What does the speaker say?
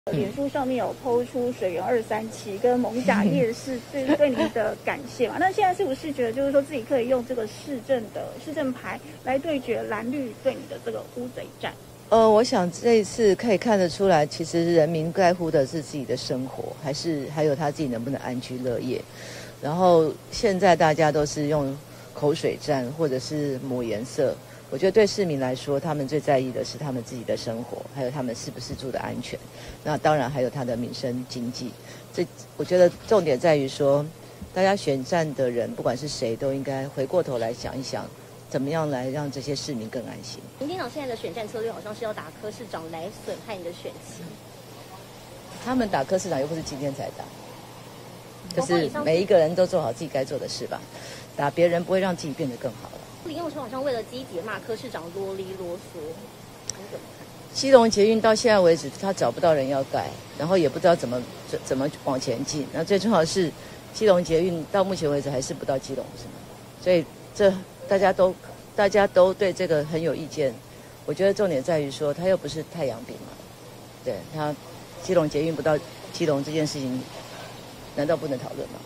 脸书上面有抛出水源237跟艋舺夜市对您的感谢嘛？那现在是不是觉得就是说自己可以用这个市政牌来对决蓝绿对你的这个乌贼战？ 我想这一次可以看得出来，其实人民在乎的是自己的生活，还有他自己能不能安居乐业。然后现在大家都是用口水战或者是抹颜色。我觉得对市民来说，他们最在意的是他们自己的生活，还有他们是不是住的安全。那当然还有他的民生经济。我觉得重点在于说，大家选战的人，不管是谁，都应该回过头来想一想，怎么样来让这些市民更安心。 民进党现在的选战策略好像是要打柯市长来损害你的选情。 他们打柯市长又不是今天才打，就是每一个人都做好自己该做的事吧。打别人不会让自己变得更好了。 林右昌好像为了积极骂柯市长啰里啰嗦，你怎么看？ 基隆捷运到现在为止，他找不到人要盖，然后也不知道怎么往前进。那最重要的是，基隆捷运到目前为止还是不到基隆，是吗？所以大家都对这个很有意见。我觉得重点在于说，他又不是太阳饼嘛，对他基隆捷运不到基隆这件事情，难道不能讨论吗？